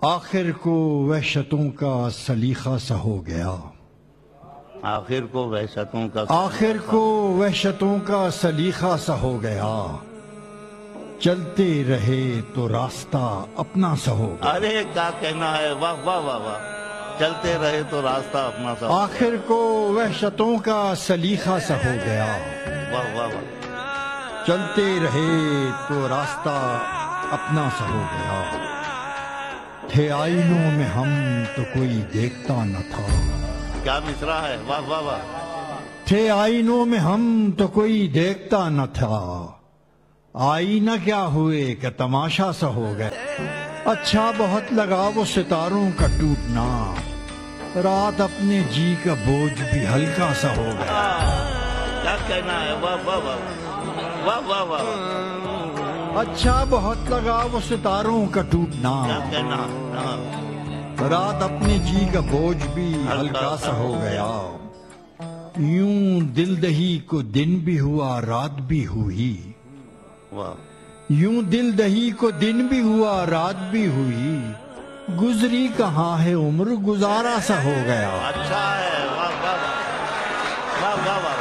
آخر کو وحشتوں کا سلیقہ سا ہو گیا، آخر کو وحشتوں کا آخر کو وحشتوں کا سلیقہ سا ہو گیا، چلتے رہے تو راستہ اپنا سا ہو گیا۔ ارے کیا کہنا ہے، واہ واہ واہ واہ، چلتے رہے تو راستہ اپنا سا ہو گیا۔ آخر کو وحشتوں کا سلیقہ سا ہو گیا، واہ واہ واہ، چلتے رہے تو راستہ اپنا سا ہو گیا۔ تھے آئینوں میں ہم تو کوئی دیکھتا نہ تھا، کیا مصرع ہے، واہ واہ واہ۔ تھے آئینوں میں ہم تو کوئی دیکھتا نہ تھا، آئینہ کیا ہوئے کہ تماشا سا ہو گئے۔ اچھا بہت لگا وہ ستاروں کا ٹوٹنا، رات اپنے جی کا بوجھ بھی ہلکا سا ہو گیا۔ کیا کہنا ہے، واہ واہ واہ، واہ واہ واہ، اچھا بہت لگا وہ ستاروں کا ٹوٹنا، کیا کہنا ہے، رات اپنے جی کا بوجھ بھی ہلکا سا ہو گیا۔ یوں دل دہی کو دن بھی ہوا رات بھی ہوئی، واہ، یوں دل دہی کو دن بھی ہوا رات بھی ہوئی، گزری کہاں ہے عمر گزارا سا ہو گیا۔ اچھا ہے، واہ واہ واہ، واہ واہ واہ،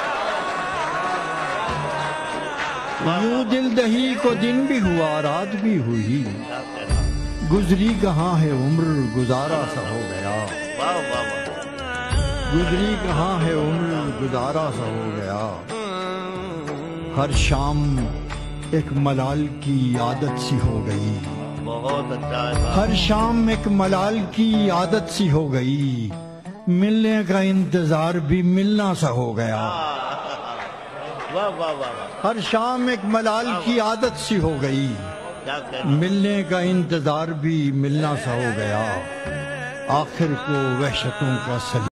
یوں دل دہی کو دن بھی ہوا رات بھی ہوئی، کیا کہنا، گزری کہاں ہے عمر گزارا سا ہو گیا۔ واہ واہ واہ، گزری کہاں ہے عمر گزارا سا ہو گیا۔ ہر شام ایک ملال کی عادت سی ہو گئی، بہت اچھا ہے، ہر شام ایک ملال کی عادت سی ہو گئی، ملنے کا انتظار بھی ملنا سا ہو گیا۔ واہ واہ واہ، ہر شام ایک ملال کی عادت سی ہو گئی، کیا کہنا، ملنے کا انتظار بھی ملنا سا ہو گیا۔ آخر کو وحشتوں کا